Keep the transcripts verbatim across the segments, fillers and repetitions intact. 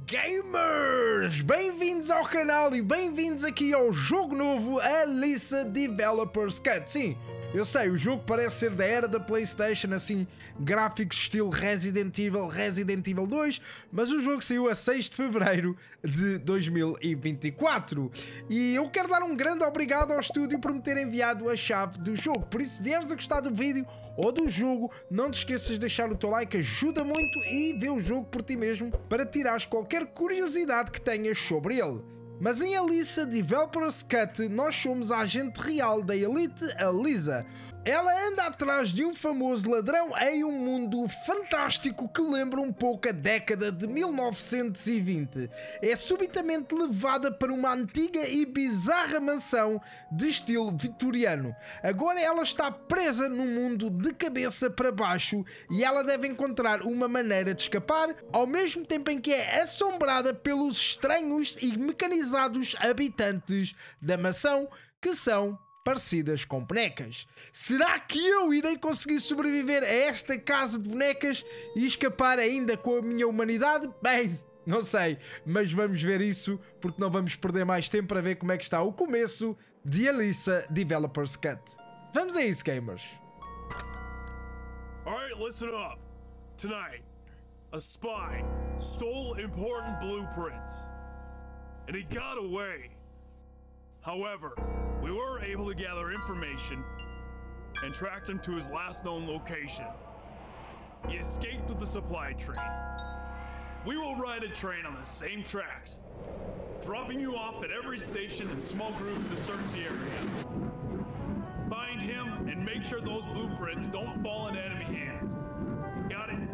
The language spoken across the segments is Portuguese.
Gamers! Bem-vindos ao canal e bem-vindos aqui ao jogo novo Alyssa Developers Cut. Sim, eu sei, o jogo parece ser da era da PlayStation, assim, gráficos estilo Resident Evil, Resident Evil dois, mas o jogo saiu a seis de fevereiro de dois mil e vinte e quatro. E eu quero dar um grande obrigado ao estúdio por me ter enviado a chave do jogo. Por isso, se vieres a gostar do vídeo ou do jogo, não te esqueças de deixar o teu like, ajuda muito, e vê o jogo por ti mesmo para tirares qualquer curiosidade que tenhas sobre ele. Mas em Alyssa Developers Cut nós somos a agente real da Elite Alyssa. Ela anda atrás de um famoso ladrão em um mundo fantástico que lembra um pouco a década de mil novecentos e vinte. É subitamente levada para uma antiga e bizarra mansão de estilo vitoriano. Agora ela está presa num mundo de cabeça para baixo e ela deve encontrar uma maneira de escapar, ao mesmo tempo em que é assombrada pelos estranhos e mecanizados habitantes da mansão, que são parecidas com bonecas. Será que eu irei conseguir sobreviver a esta casa de bonecas e escapar ainda com a minha humanidade? Bem, não sei, mas vamos ver isso, porque não vamos perder mais tempo para ver como é que está o começo de Alyssa Developers Cut. Vamos a isso, gamers. Alright, listen up. Tonight, a spy stole important blueprints, and he got away. However, we were able to gather information and tracked him to his last known location. He escaped with the supply train. We will ride a train on the same tracks, dropping you off at every station in small groups to search the area. Find him and make sure those blueprints don't fall into enemy hands. Got it?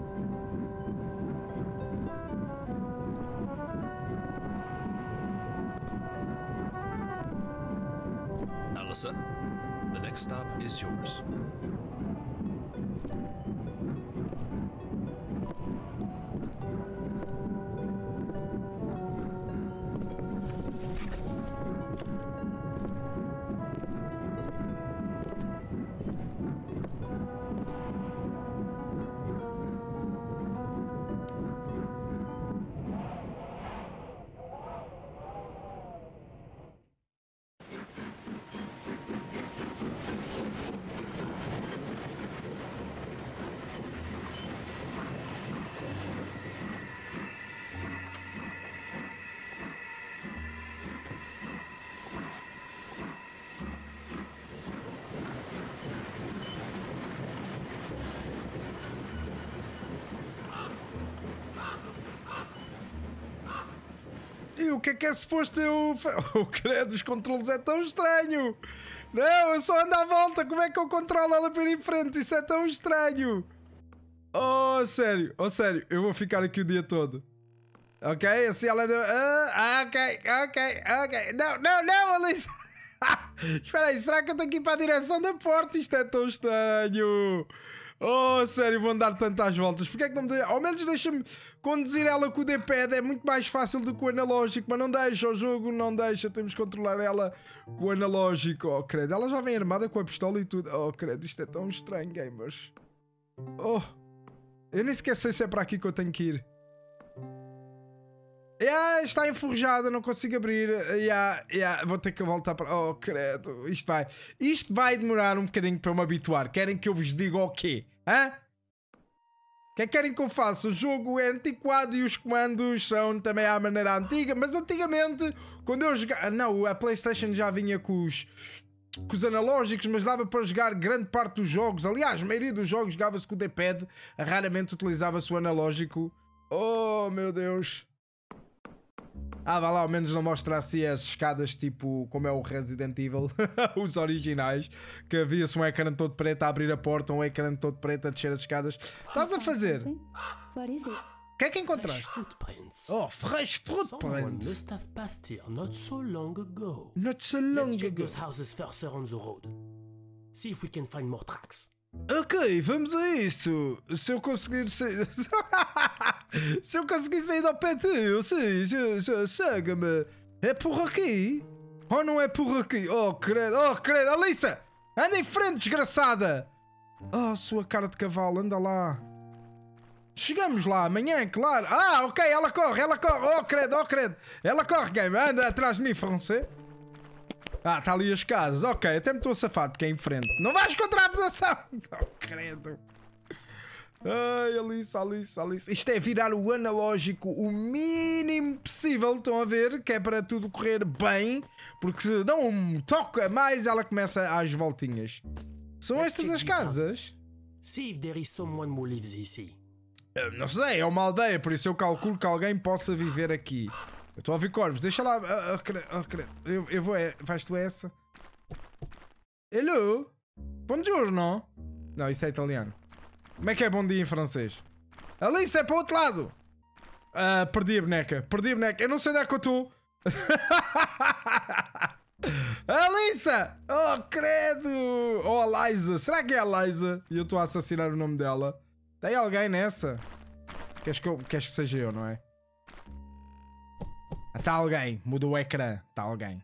Alyssa, the next stop is yours. E o que é que é suposto eu... Oh, credo, os controles é tão estranho. Não, eu só ando à volta. Como é que eu controlo ela para ir em frente? Isso é tão estranho. Oh, sério. Oh, sério. Eu vou ficar aqui o dia todo. Ok? Assim ela... Ah, ok, ok, ok. Não, não, não, Alyssa. Espera aí, será que eu tenho que ir para a direção da porta? Isto é tão estranho. Oh, sério, vou andar tantas voltas. Porque é que não me deixa? Ao menos deixa-me conduzir ela com o D-pad. É muito mais fácil do que o analógico. Mas não deixa, o jogo não deixa. Temos que controlar ela com o analógico. Oh, credo, ela já vem armada com a pistola e tudo. Oh, credo, isto é tão estranho, gamers. Oh, eu nem sequer sei se é para aqui que eu tenho que ir. Yeah, está enferrujada, não consigo abrir. Yeah, yeah, vou ter que voltar para... Oh, credo, isto vai... Isto vai demorar um bocadinho para me habituar. Querem que eu vos diga o quê? Hã? O que é que querem que eu faça? O jogo é antiquado e os comandos são também à maneira antiga. Mas antigamente, quando eu jogava... Não, a PlayStation já vinha com os... com os analógicos, mas dava para jogar grande parte dos jogos. Aliás, a maioria dos jogos jogava-se com o D-pad. Raramente utilizava-se o analógico. Oh, meu Deus. Ah, vá lá, ao menos não mostra assim as escadas tipo como é o Resident Evil, os originais, que havia-se um ecrã todo preto a abrir a porta, um ecrã todo preto a descer as escadas. Estás a fazer? O que é que encontraste? Oh, fresh footprints. Must have passed here not so long ago. Not so long Let's check ago. those houses further on the road. See if we can find more tracks. Ok, vamos a isso. Se eu conseguir sair... Se eu conseguir sair do P T, eu sei, chega-me. É por aqui? Ou não é por aqui? Oh, credo, oh, credo. Alyssa, anda em frente, desgraçada. Oh, sua cara de cavalo, anda lá. Chegamos lá amanhã, claro. Ah, ok, ela corre, ela corre. Oh, credo, oh, credo. Ela corre, game. Anda atrás de mim, francês. Ah, está ali as casas. Ok, até me estou a safar porque é em frente. Não vais contra a pedação. Oh, credo. Ai, Alice, Alice, Alice. Isto é virar o analógico o mínimo possível. Estão a ver? Que é para tudo correr bem. Porque se dão um toque a mais, ela começa às voltinhas. São estas as casas? See if there is someone who lives ici. Eu não sei, é uma aldeia, por isso eu calculo que alguém possa viver aqui. Eu estou a ouvir corvos, deixa lá. Oh, credo, oh, credo. Eu, eu vou. Vais tu essa? Hello? Buongiorno? Não, isso é italiano. Como é que é bom dia em francês? Alice, é para o outro lado! Uh, perdi a boneca, perdi a boneca. Eu não sei onde é que eu estou. Alice! Oh, credo! Oh, Eliza! Será que é a Eliza? E eu estou a assassinar o nome dela. Tem alguém nessa? Queres que, eu, queres que seja eu, não é? Está alguém. Muda o ecrã. Está alguém.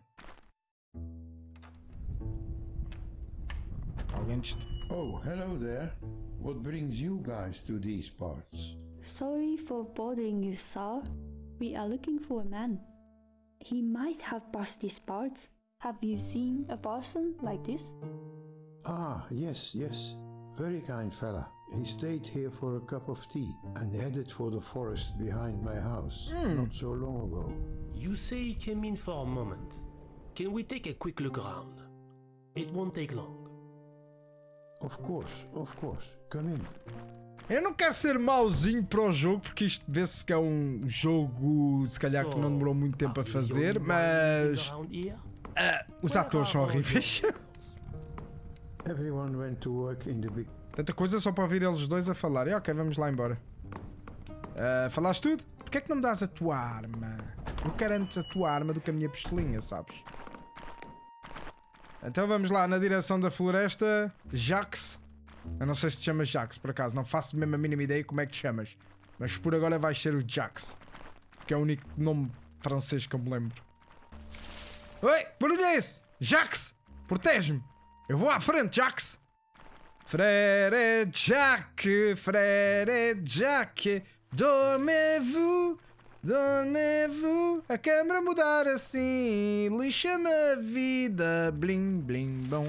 Alguém dist... Oh, hello there. What brings you guys to these parts? Sorry for bothering you, sir. We are looking for a man. He might have passed these parts. Have you seen a person like this? Ah, yes, yes. Very kind fella. He stayed here for a cup of tea and headed for the forest behind my house Mm. not so long ago. You say he came in for a moment. Can we take a quick look around? It won't take long. Of course, of course. Come in. Eu não quero ser mauzinho para o jogo, porque isto vê-se que é um jogo, se calhar, que não demorou muito tempo a fazer, mas uh, os atores são horríveis. Everyone went to work in the big... Tanta coisa só para ouvir eles dois a falar. E ok, vamos lá embora. Uh, falaste tudo? Porquê é que não me dás a tua arma? Eu quero antes a tua arma do que a minha pistolinha, sabes? Então vamos lá, na direção da floresta. Jax. Eu não sei se te chamas Jax, por acaso. Não faço mesmo a mínima ideia como é que te chamas. Mas por agora vais ser o Jax. Que é o único nome francês que eu me lembro. Oi, barulho é esse? Jax, protege-me. Eu vou à frente, Jax. Frère Jack, frère Jack, dormez-vous, dormez-vous. A câmera mudar assim, lixa-me a vida, blim blim bom.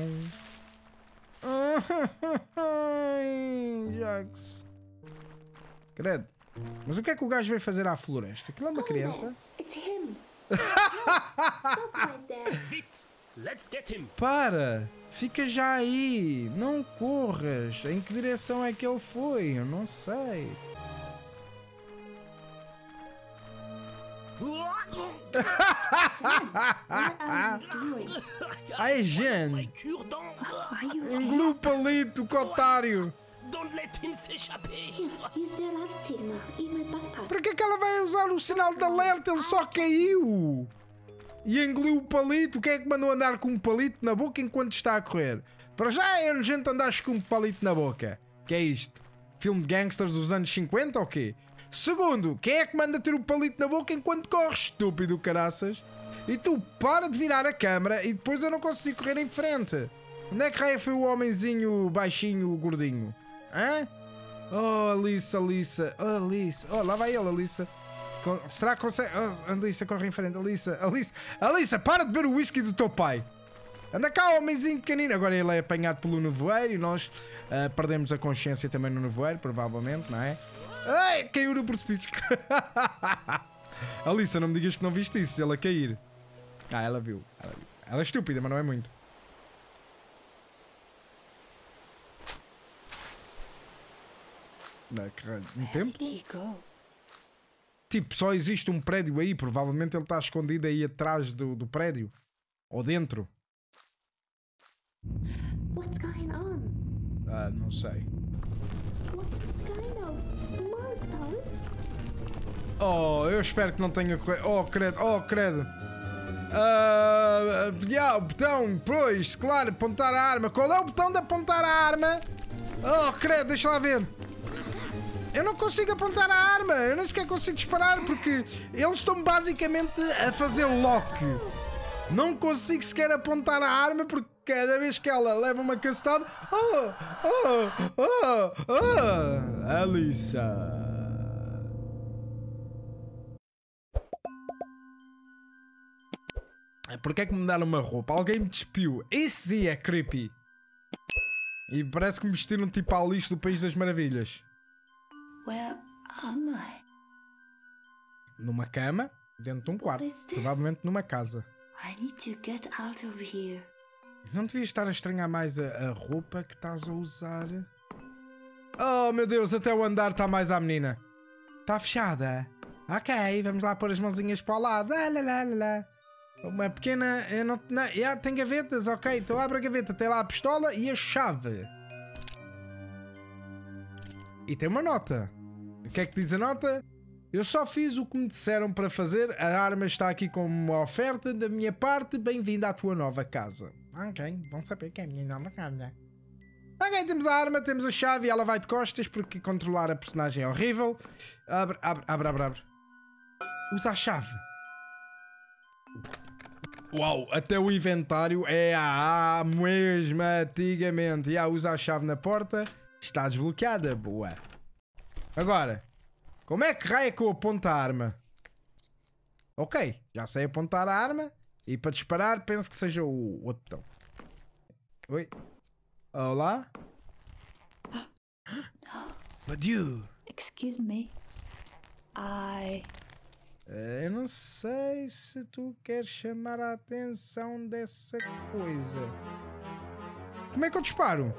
Ai, Jax. Credo. Mas o que é que o gajo veio fazer à floresta? Aquilo é uma criança? It's him. Stop right there. Vite! Let's get him! Para! Fica já aí! Não corras! Em que direção é que ele foi? Eu não sei. What are you doing? Ai, Jean! My cure-dent! Are you Engoliu o palito, que otário! Don't let him s'échapper! Use the alert signal in my backpack. Para que é que ela vai usar o sinal de alerta? Ele só caiu! E engoliu o palito. Quem é que mandou andar com um palito na boca enquanto está a correr? Para já é nojento andares com um palito na boca. Que é isto? Filme de gangsters dos anos cinquenta ou quê? Segundo, quem é que manda ter o palito na boca enquanto corres? Estúpido caraças. E tu, para de virar a câmara e depois eu não consigo correr em frente. Onde é que raio foi o homenzinho baixinho, gordinho? Hã? Oh, Alissa, Alissa. Oh, Alissa. Oh, lá vai ele, Alissa. Será que consegue? Oh, Alissa, corre em frente. Alissa, Alissa. Alissa, para de beber o whisky do teu pai. Anda cá, homenzinho pequenino. Agora ele é apanhado pelo nevoeiro e nós uh, perdemos a consciência também no nevoeiro, provavelmente, não é? Ai, caiu no precipício. Alissa, não me digas que não viste isso, ela cair. Ah, ela viu. Ela viu. Ela é estúpida, mas não é muito. Não, caralho. Um tempo? There you go. Tipo, só existe um prédio aí. Provavelmente ele está escondido aí atrás do, do prédio. Ou dentro. What's going on? Ah, não sei. What kind of monsters? Oh, eu espero que não tenha corrido. Oh, credo, oh, credo. Ah, yeah, o botão, pois, claro, apontar a arma. Qual é o botão de apontar a arma? Oh, credo, deixa lá ver. Eu não consigo apontar a arma. Eu nem sequer consigo disparar porque eles estão basicamente a fazer lock. Não consigo sequer apontar a arma porque cada vez que ela leva uma cacetada... Oh, oh, oh, oh, Alissa. Porquê é que me deram uma roupa? Alguém me despiu. Isso sim é creepy. E parece que me vestiram tipo à lixo do País das Maravilhas. Where am I? Numa cama, dentro de um quarto. What is this? Provavelmente numa casa. I need to get out of here. Não devias estar a estranhar mais a, a roupa que estás a usar? Oh meu Deus, até o andar está mais à menina. Está fechada? Ok, vamos lá pôr as mãozinhas para o lado. Ah, lá, lá, lá, lá. Uma pequena... Eu não, não, yeah, tem gavetas, ok. Então abre a gaveta, tem lá a pistola e a chave. E tem uma nota. O que é que diz a nota? Eu só fiz o que me disseram para fazer. A arma está aqui como uma oferta da minha parte. Bem-vindo à tua nova casa. Ok, vão saber que é a minha nova casa. Ok, temos a arma, temos a chave e ela vai de costas porque controlar a personagem é horrível. Abre, abre, abre, abre, abre. Usa a chave. Uau, até o inventário é a mesma antigamente. Já usa a chave na porta. Está desbloqueada, boa. Agora, como é que raio é que eu aponto a arma? Ok, já sei apontar a arma. E para disparar, penso que seja o outro botão. Oi. Olá. But you. Excuse me. I... Eu não sei se tu queres chamar a atenção dessa coisa. Como é que eu disparo?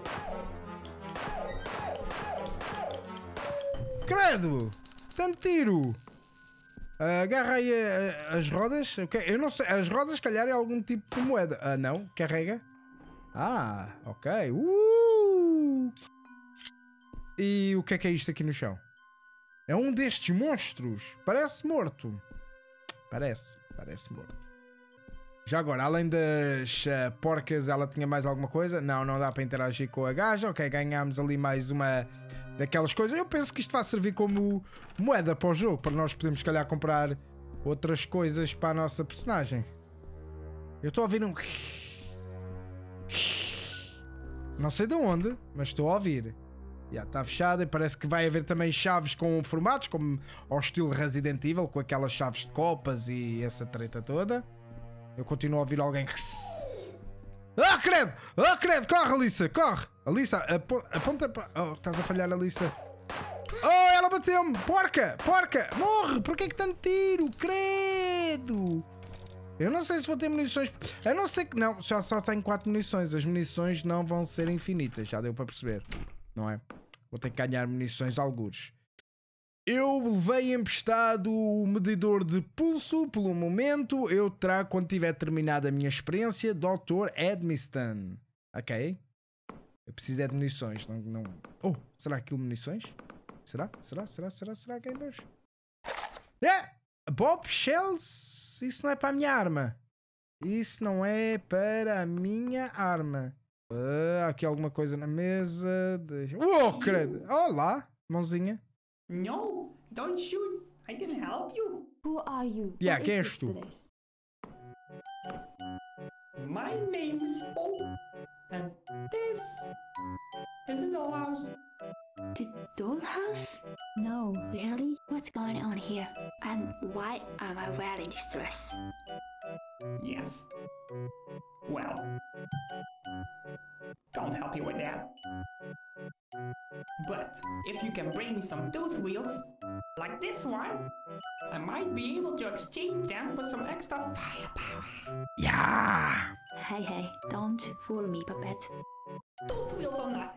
Credo! Tanto tiro! Agarra aí a, a, as rodas. Okay. Eu não sei. As rodas, se calhar, é algum tipo de moeda. Ah, não. Carrega. Ah, ok. Uh! E o que é que é isto aqui no chão? É um destes monstros. Parece morto. Parece. Parece morto. Já agora, além das uh, porcas, ela tinha mais alguma coisa? Não, não dá para interagir com a gaja. Ok, ganhámos ali mais uma daquelas coisas. Eu penso que isto vai servir como moeda para o jogo. Para nós podermos, se calhar, comprar outras coisas para a nossa personagem. Eu estou a ouvir um... Não sei de onde, mas estou a ouvir. Já está fechada e parece que vai haver também chaves com formatos, como ao estilo Resident Evil, com aquelas chaves de copas e essa treta toda. Eu continuo a ouvir alguém... Ah, credo! Ah, credo! Corre, Alissa! Corre! Alissa, apo aponta para... Oh, estás a falhar, Alissa. Oh, ela bateu-me! Porca! Porca! Morre! Porquê que tanto tiro? Credo! Eu não sei se vou ter munições... Eu não sei que... Não, já só tenho quatro munições. As munições não vão ser infinitas. Já deu para perceber. Não é? Vou ter que ganhar munições algures. Eu levei emprestado o medidor de pulso. Pelo momento, eu trago quando tiver terminado a minha experiência. doutor Edmiston. Ok? Eu preciso é de munições. Não, não... Oh, será aquilo munições? Será? Será? Será? Será? Será? Gamers? É! Bob Shells? Isso não é para a minha arma. Isso não é para a minha arma. Uh, aqui alguma coisa na mesa. Deixa... Oh, credo! Olá, mãozinha. No, don't shoot. I didn't help you. Who are you? Yeah, What quem is és this tu? place? My name is Paul, and this is a dollhouse. The dollhouse? No, really? What's going on here? And why am I wearing this dress? Yes. Well, can't help you with that. But if you can bring me some tooth wheels, like this one, I might be able to exchange them for some extra firepower. Yeah! Hey, hey, don't fool me, puppet. Tooth wheels or nothing.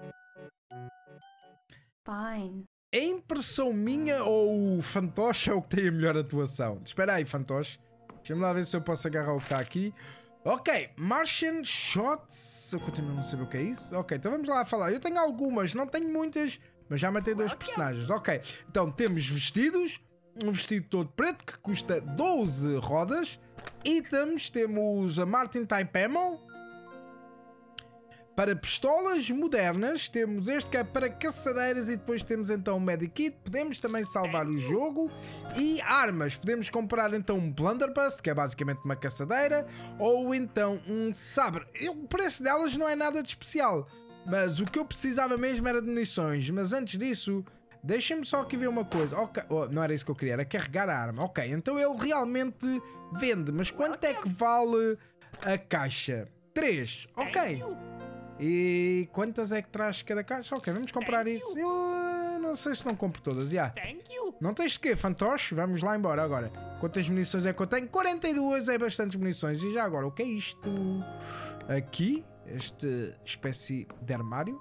Fine. É impressão minha ou o Fantoche é o que tem a melhor atuação? Espera aí, Fantoche. Deixa-me lá ver se eu posso agarrar o que está aqui. Ok, Martian Shots. Eu continuo a não saber o que é isso. Ok, então vamos lá falar. Eu tenho algumas, não tenho muitas, mas já matei dois personagens. Ok, então temos vestidos. Um vestido todo preto que custa doze rodas. Itens, temos a Martin Type Ammo. Para pistolas modernas, temos este que é para caçadeiras e depois temos então um Medikit. Podemos também salvar o jogo. E armas, podemos comprar então um Blunderbuss, que é basicamente uma caçadeira, ou então um sabre. O preço delas não é nada de especial, mas o que eu precisava mesmo era de munições. Mas antes disso, Deixa-me só aqui ver uma coisa. Okay. Oh, não era isso que eu queria, era carregar a arma. Ok, então ele realmente vende. Mas quanto é que vale a caixa? três. Ok. E quantas é que traz cada caixa? Ok, vamos comprar isso. Eu não sei se não compro todas. Yeah. Não tens de quê, fantoche? Vamos lá embora agora. Quantas munições é que eu tenho? quarenta e duas é bastantes munições. E já agora, o que é isto? Aqui, esta espécie de armário.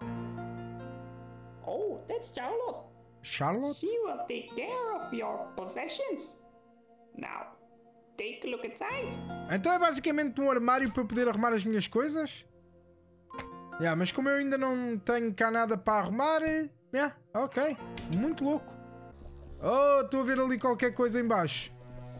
Oh, that's Charlotte. Charlotte? She will take care of your possessions. Now, take a look inside. Então é basicamente um armário para poder arrumar as minhas coisas? Yeah, mas como eu ainda não tenho cá nada para arrumar... Yeah, ok. Muito louco. Oh, estou a ver ali qualquer coisa em baixo.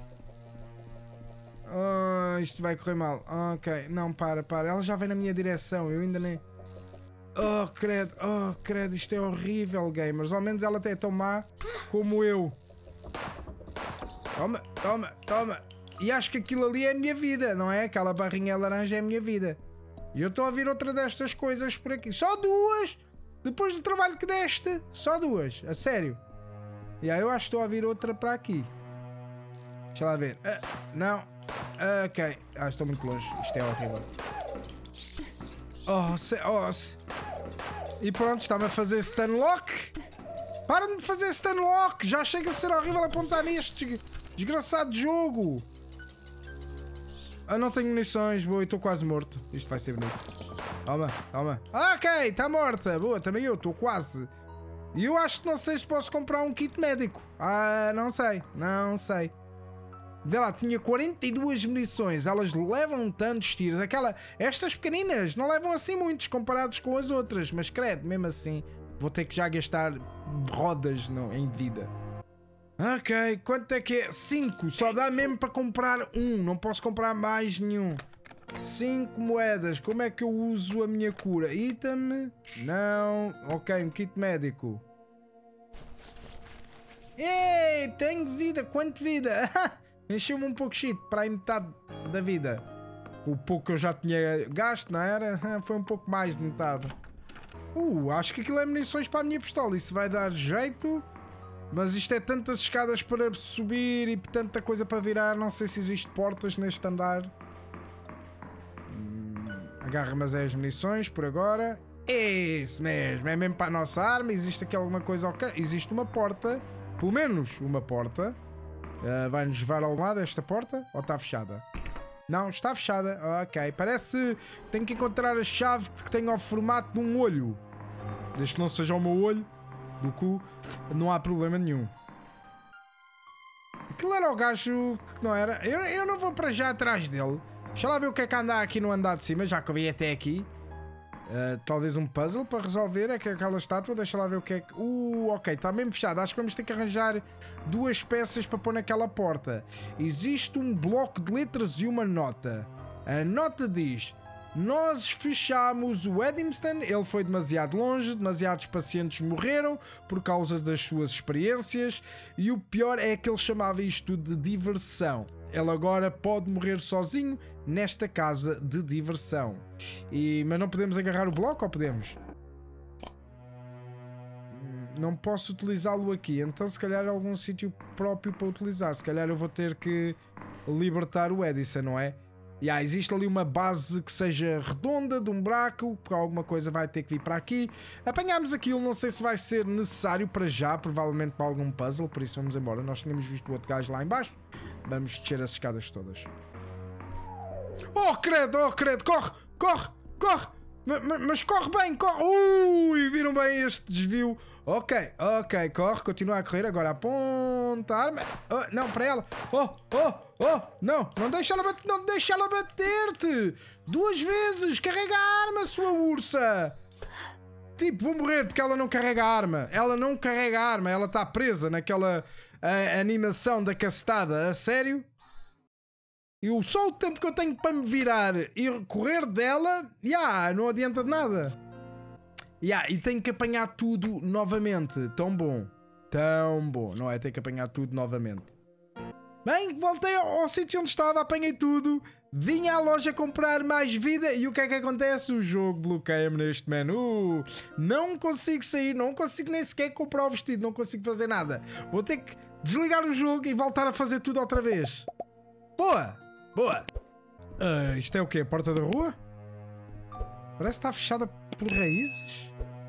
Oh, isto vai correr mal. Ok, não, para, para. Ela já vem na minha direção. Eu ainda nem... Oh, credo. Oh, credo. Isto é horrível, gamers. Ao menos ela até é tão má como eu. Toma, toma, toma. E acho que aquilo ali é a minha vida, não é? Aquela barrinha laranja é a minha vida. E eu estou a ver outra destas coisas por aqui. Só duas! Depois do trabalho que deste. Só duas. A sério. E aí eu acho que estou a vir outra para aqui. Deixa lá ver. Uh, não. Uh, ok. Ah, estou muito longe. Isto é horrível. Oh, se, oh se. E pronto, está-me a fazer stun lock. Para de me fazer stun lock. Já chega a ser horrível apontar neste desgraçado jogo. Eu não tenho munições. Boa, estou quase morto. Isto vai ser bonito. Toma, toma. Ok, está morta. Boa, também eu estou quase. E eu acho que não sei se posso comprar um kit médico. Ah, não sei. Não sei. Vê lá, tinha quarenta e duas munições. Elas levam tantos tiros. Aquela, estas pequeninas não levam assim muitos comparados com as outras. Mas credo, mesmo assim, vou ter que já gastar rodas no, em vida. Ok, quanto é que é? cinco. Só dá mesmo para comprar um. Não posso comprar mais nenhum. cinco moedas. Como é que eu uso a minha cura? Item? Não. Ok, um kit médico. Ei, tenho vida. Quanto vida? Encheu-me um pouco shit para aí metade da vida. O pouco que eu já tinha gasto, não era? Foi um pouco mais de metade. Uh, acho que aquilo é munições para a minha pistola. Isso vai dar jeito. Mas isto é tantas escadas para subir e tanta coisa para virar. Não sei se existe portas neste andar. Hum, agarra, mas é as munições por agora. Isso mesmo, é mesmo para a nossa arma. Existe aqui alguma coisa? Ok, existe uma porta. Pelo menos uma porta. Uh, vai-nos levar ao lado esta porta? Ou está fechada? Não, está fechada. Ok, parece que tenho que encontrar a chave que tenha o formato de um olho. Desde que não seja o meu olho do cu, não há problema nenhum. Aquilo era o gajo que não era. Eu, eu não vou para já atrás dele. Deixa lá ver o que é que anda aqui no andar de cima, já que eu vim até aqui. Uh, talvez um puzzle para resolver. É que aquela estátua, deixa lá ver o que é que... Uh, ok, está mesmo fechado. Acho que vamos ter que arranjar duas peças para pôr naquela porta. Existe um bloco de letras e uma nota. A nota diz: nós fechamos o Edmiston, ele foi demasiado longe, demasiados pacientes morreram por causa das suas experiências e o pior é que ele chamava isto de diversão. Ele agora pode morrer sozinho nesta casa de diversão. E, mas não podemos agarrar o bloco ou podemos? Não posso utilizá-lo aqui, então se calhar é algum sítio próprio para utilizar. Se calhar eu vou ter que libertar o Edison, não é? E yeah, existe ali uma base que seja redonda, de um buraco, porque alguma coisa vai ter que vir para aqui. Apanhámos aquilo, não sei se vai ser necessário para já, provavelmente para algum puzzle, por isso vamos embora. Nós tínhamos visto o outro gajo lá em baixo. Vamos descer as escadas todas. Oh, credo, oh, credo, corre, corre, corre. Mas, mas corre bem, corre. Ui, viram bem este desvio. Ok, ok, corre, continua a correr. Agora aponta a arma. Oh, não, para ela. Oh, oh, oh, não, não deixa ela bater, não deixa ela bater-te. Duas vezes, carrega a arma, sua ursa. Tipo, vou morrer porque ela não carrega a arma. Ela não carrega a arma, ela está presa naquela a, animação da castada. A sério? E o só o tempo que eu tenho para me virar e correr dela, já, yeah, não adianta de nada. Yeah, e tenho que apanhar tudo novamente. Tão bom. Tão bom. Não é? Tenho que apanhar tudo novamente. Bem, voltei ao, ao sítio onde estava, apanhei tudo. Vim à loja comprar mais vida e o que é que acontece? O jogo bloqueia-me neste menu. Não consigo sair, não consigo nem sequer comprar o vestido, não consigo fazer nada. Vou ter que desligar o jogo e voltar a fazer tudo outra vez. Boa, boa. Uh, isto é o quê? A porta da rua? Parece que está fechada por raízes.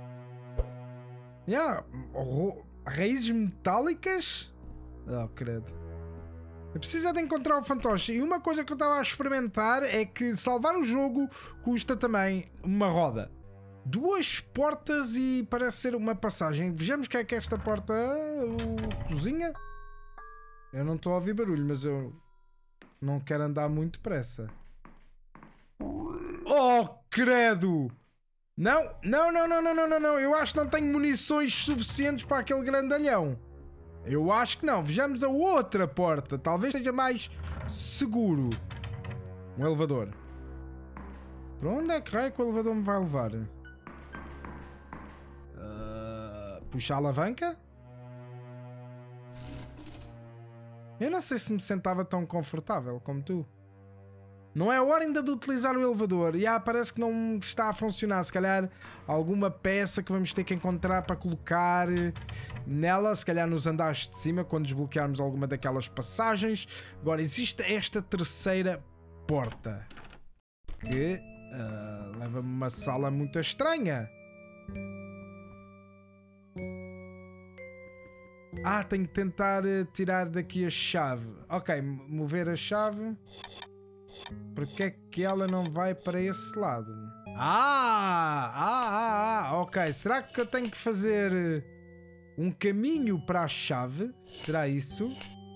Yeah. Raízes metálicas? Oh, credo. Eu preciso de encontrar o fantoche. E uma coisa que eu estava a experimentar é que salvar o jogo custa também uma roda. Duas portas e parece ser uma passagem. Vejamos o que é que esta porta... O... Cozinha? Eu não estou a ouvir barulho, mas eu não quero andar muito depressa. Oh, credo! Não, não, não, não, não, não, não. Eu acho que não tenho munições suficientes para aquele grandalhão. Eu acho que não. Vejamos a outra porta. Talvez seja mais seguro. Um elevador. Para onde é que raio que o elevador me vai levar? Uh, puxa a alavanca? Eu não sei se me sentava tão confortável como tu. Não é hora ainda de utilizar o elevador. E ah, parece que não está a funcionar. Se calhar alguma peça que vamos ter que encontrar para colocar nela. Se calhar nos andares de cima, quando desbloquearmos alguma daquelas passagens. Agora existe esta terceira porta. Que uh, leva-me a uma sala muito estranha. Ah, tenho que tentar uh, tirar daqui a chave. Ok, mover a chave. Porque é que ela não vai para esse lado? Ah, ah, ah, ah, ok. Será que eu tenho que fazer um caminho para a chave? Será isso?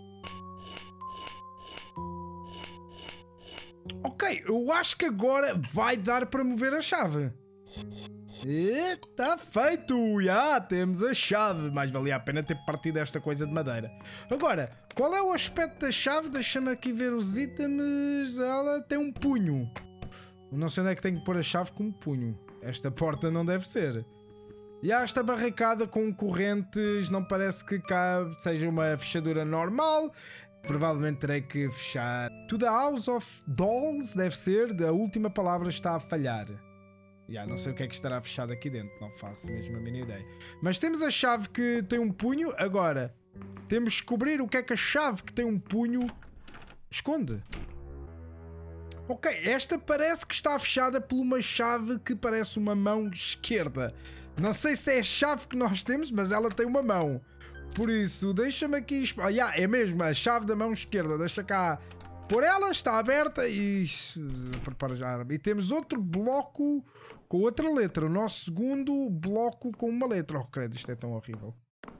Ok, eu acho que agora vai dar para mover a chave. E está feito! Já temos a chave. Mais valia a pena ter partido esta coisa de madeira. Agora, qual é o aspecto da chave? Deixa-me aqui ver os itens. Ela tem um punho. Não sei onde é que tenho que pôr a chave com um punho. Esta porta não deve ser. E há esta barricada com correntes. Não parece que cá seja uma fechadura normal. Provavelmente terei que fechar. To the House of Dolls deve ser. A última palavra está a falhar. Já, não sei o que é que estará fechado aqui dentro. Não faço mesmo a mínima ideia. Mas temos a chave que tem um punho. Agora, temos que descobrir o que é que a chave que tem um punho esconde. Ok, esta parece que está fechada por uma chave que parece uma mão esquerda. Não sei se é a chave que nós temos, mas ela tem uma mão. Por isso, deixa-me aqui... Ah, já, é mesmo a chave da mão esquerda. Deixa cá... Por ela, está aberta e... Prepara já. E temos outro bloco com outra letra. O nosso segundo bloco com uma letra. Oh, credo, isto é tão horrível.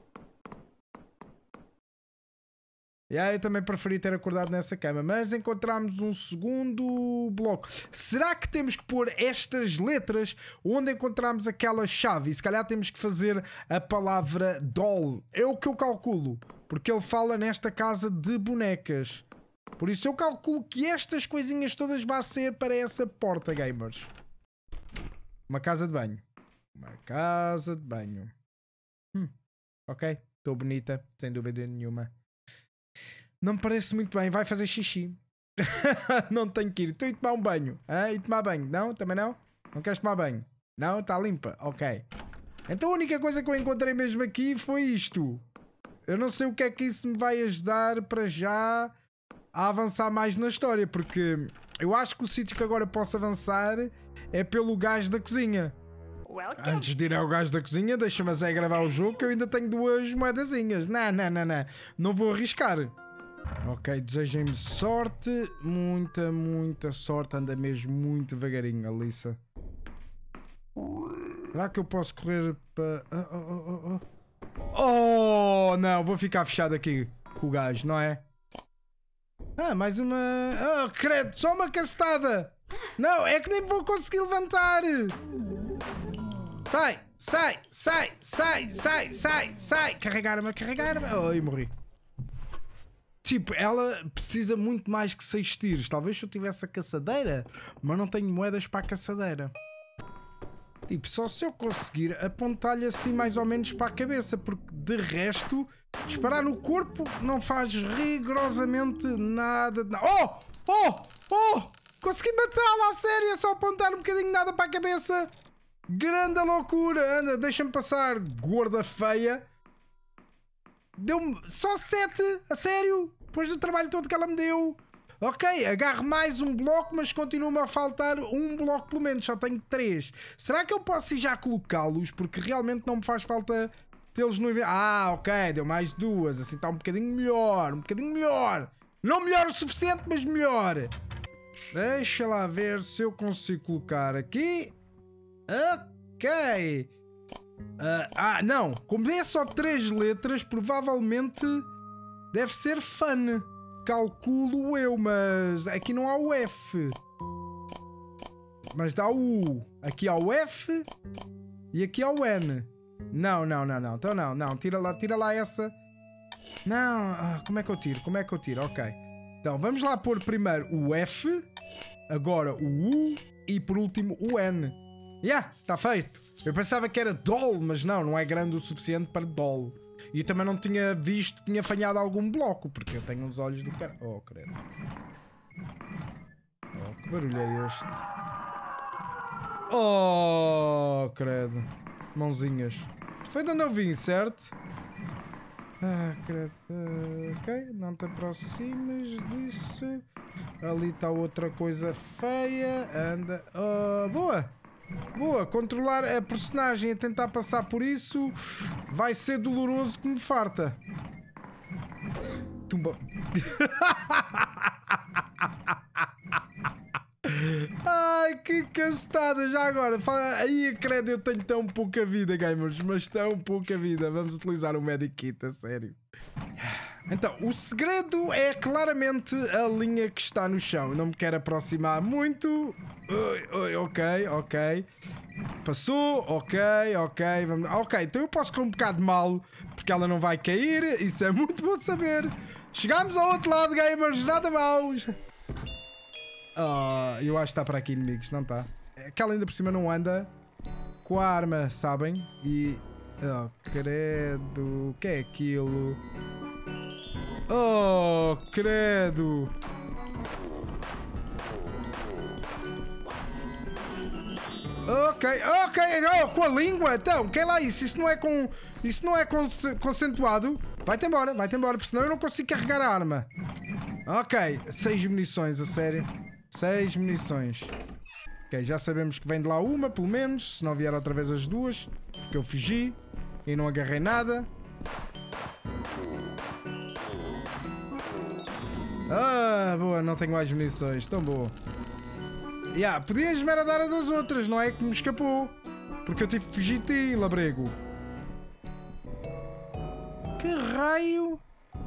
E aí, eu também preferi ter acordado nessa cama. Mas encontramos um segundo bloco. Será que temos que pôr estas letras onde encontramos aquela chave? E se calhar temos que fazer a palavra doll. É o que eu calculo. Porque ele fala nesta casa de bonecas. Por isso eu calculo que estas coisinhas todas vão ser para essa porta, gamers. Uma casa de banho. Uma casa de banho. Hum, ok, estou bonita, sem dúvida nenhuma. Não me parece muito bem, vai fazer xixi. Não tenho que ir, estou a ir tomar um banho. Ah, ir tomar banho, não? Também não? Não queres tomar banho? Não? Está limpa? Ok. Então a única coisa que eu encontrei mesmo aqui foi isto. Eu não sei o que é que isso me vai ajudar para já... a avançar mais na história, porque eu acho que o sítio que agora posso avançar é pelo gajo da cozinha. Welcome. Antes de ir ao gajo da cozinha, deixa-me Zé gravar o jogo que eu ainda tenho duas moedazinhas. Não, não, não, não. Não vou arriscar. Ok, desejem-me sorte. Muita, muita sorte. Anda mesmo muito devagarinho, Alissa. Será que eu posso correr para... Oh, oh, oh, oh. Oh, não, vou ficar fechado aqui com o gajo, não é? Ah, mais uma... Oh, credo, só uma cacetada. Não, é que nem vou conseguir levantar. Sai, sai, sai, sai, sai, sai, sai. Carregar-me, carregar-me. Ai, morri. Tipo, ela precisa muito mais que seis tiros. Talvez se eu tivesse a caçadeira, mas não tenho moedas para a caçadeira. Tipo, só se eu conseguir apontar-lhe assim mais ou menos para a cabeça, porque de resto, disparar no corpo não faz rigorosamente nada de... Oh! Oh! Oh! Consegui matá-la, a sério, é só apontar um bocadinho nada para a cabeça. Grande loucura. Anda, deixa-me passar, gorda feia. Deu-me só sete, a sério, depois do trabalho todo que ela me deu. Ok, agarro mais um bloco, mas continua-me a faltar um bloco pelo menos, só tenho três. Será que eu posso ir já colocá-los? Porque realmente não me faz falta tê-los no evento. Ah, ok, deu mais duas, assim está um bocadinho melhor, um bocadinho melhor. Não melhor o suficiente, mas melhor. Deixa lá ver se eu consigo colocar aqui. Ok. Uh, ah, não, como é só três letras, provavelmente deve ser fun. Calculo eu, mas aqui não há o F. Mas dá o U. Aqui há o F e aqui há o N. Não, não, não, não. Então não, não. Tira lá, tira lá essa. Não, ah, como é que eu tiro? Como é que eu tiro? Ok. Então vamos lá pôr primeiro o F, agora o U e por último o N. Já, yeah, está feito. Eu pensava que era doll, mas não, não é grande o suficiente para doll. E eu também não tinha visto que tinha falhado algum bloco, porque eu tenho os olhos do cara. Oh, credo. Oh, que barulho é este? Oh, credo. Mãozinhas. Foi de onde eu vim, certo? Ah, credo. Uh, ok, não te aproximes disso. Ali está outra coisa feia. Anda. Oh, boa. Boa, controlar a personagem e tentar passar por isso vai ser doloroso que me farta. Tumba. Ai, que cacetada. Já agora, aí credo, eu tenho tão pouca vida, gamers, mas tão pouca vida. Vamos utilizar o Medic Kit, a sério. Então, o segredo é claramente a linha que está no chão. Não me quero aproximar muito. Ui, ui, ok, ok. Passou, ok, ok. Vamos... Ok, então eu posso correr um bocado mal, porque ela não vai cair. Isso é muito bom saber. Chegámos ao outro lado, gamers. Nada maus. Oh, eu acho que está para aqui inimigos, não está? Aquela ainda por cima não anda com a arma, sabem? E... Oh, credo. O que é aquilo? Oh, credo. Ok, ok, oh, com a língua, então, que é lá isso? Isso não é com... Isso não é concentuado. Vai-te embora, vai-te embora, porque senão eu não consigo carregar a arma. Ok, seis munições, a sério. Seis munições. Ok, já sabemos que vem de lá uma, pelo menos. Se não vier outra vez as duas, porque eu fugi e não agarrei nada. Ah, boa, não tenho mais munições, tão boa. Yeah, podias me dar a das outras, não é que me escapou. Porque eu tive que fugir de ti, labrego. Que raio?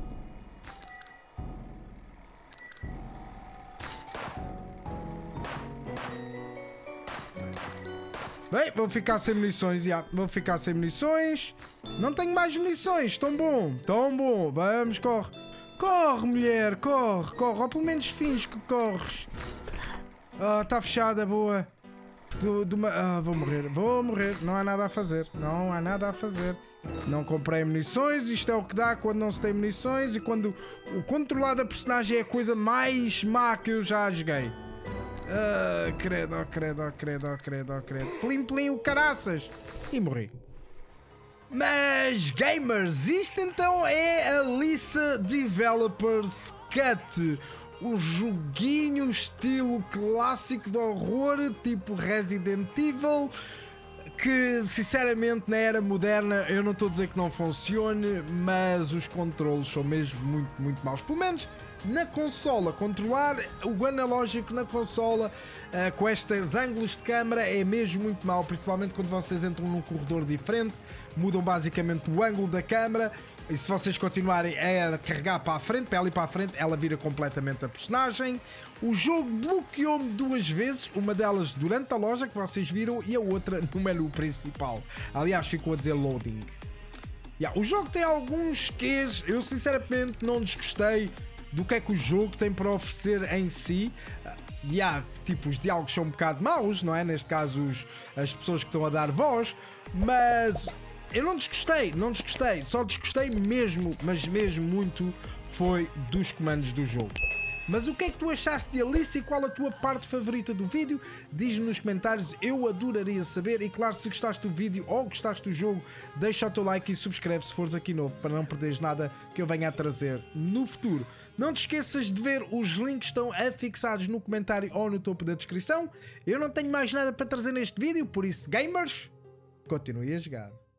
Bem, vou ficar sem munições, já. Vou ficar sem munições. Não tenho mais munições, tão bom, tão bom. Vamos, corre. Corre, mulher, corre, corre. Ou pelo menos finge que corres. Ah, está fechada, boa. Do, do, ah, vou morrer, vou morrer. Não há nada a fazer, não há nada a fazer. Não comprei munições, isto é o que dá quando não se tem munições e quando o controlar da personagem é a coisa mais má que eu já joguei. Ah, credo, oh, credo, oh, credo, oh, credo, oh, credo. Plim, plim, o caraças. E morri. Mas, gamers, isto então é a Lisa Developers Cut. Um joguinho estilo clássico de horror, tipo Resident Evil, que sinceramente na era moderna eu não estou a dizer que não funcione, mas os controles são mesmo muito, muito maus. Pelo menos na consola, controlar o analógico na consola uh, com estes ângulos de câmera é mesmo muito mau, principalmente quando vocês entram num corredor diferente, mudam basicamente o ângulo da câmera. E se vocês continuarem a carregar para a frente, para ela ir para a frente, ela vira completamente a personagem. O jogo bloqueou-me duas vezes, uma delas durante a loja, que vocês viram, e a outra no menu principal. Aliás, ficou a dizer loading. Yeah, o jogo tem alguns quês, eu sinceramente não desgostei do que é que o jogo tem para oferecer em si. Yeah, tipo, os diálogos são um bocado maus, não é? Neste caso, os, as pessoas que estão a dar voz, mas... eu não desgostei, não desgostei, só desgostei mesmo, mas mesmo muito, foi dos comandos do jogo. Mas o que é que tu achaste de Alice e qual a tua parte favorita do vídeo? Diz-me nos comentários, eu adoraria saber. E claro, se gostaste do vídeo ou gostaste do jogo, deixa o teu like e subscreve se fores aqui novo, para não perderes nada que eu venha a trazer no futuro. Não te esqueças de ver, os links estão afixados no comentário ou no topo da descrição. Eu não tenho mais nada para trazer neste vídeo, por isso, gamers, continue a jogar.